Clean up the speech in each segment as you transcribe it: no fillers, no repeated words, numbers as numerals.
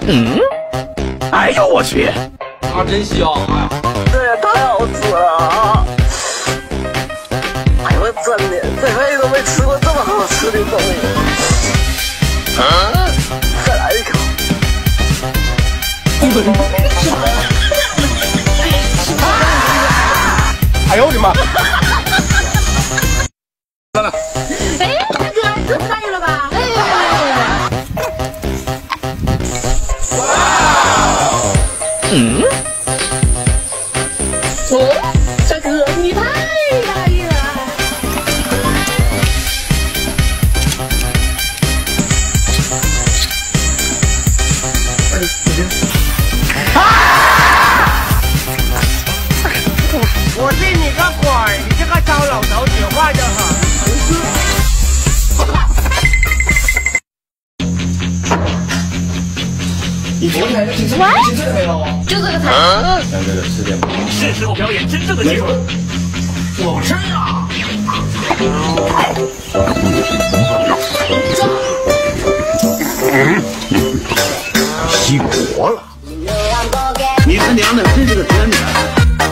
嗯，哎呦我去， 啊，真香！哎呀， 这也太好吃了！哎呦，真的，这辈子都没吃过这么好吃的东西。再来一口。 哎呦我的妈！ 哎，大哥，这太了吧？ 嗯， 哦，大哥，你太大意了。 我信你个鬼！你这个糟老头子坏得很。 你昨天挺这没有？ 就这个菜。 咱这个吃点吧。 是时候表演真正的技术了。 我吃啊！ 熄火了！你他娘的真是个天才！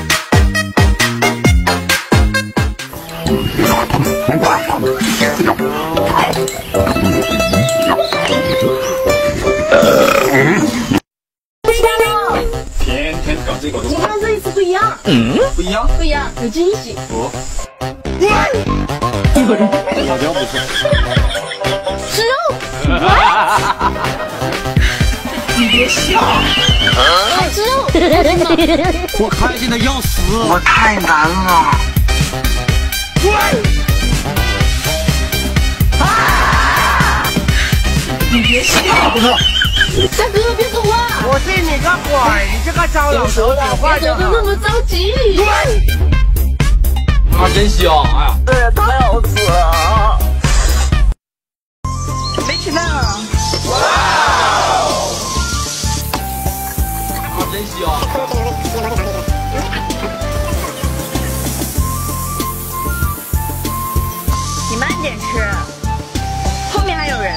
天天搞这个你看这一次不一样， 不一样？ 不一样，有惊喜。 哦，好像不错。 吃肉， 你别笑！ 好吃肉。 我开心的要死！ 我太难了。 你别笑！ 大哥，别走啊！ 我信你个鬼！你这个糟老头子坏走得很。 的那么着急。 啊，真香！哎呀， 这也太好吃了！ 没吃饭啊？ 啊，真香！ 你慢点吃，后面还有人。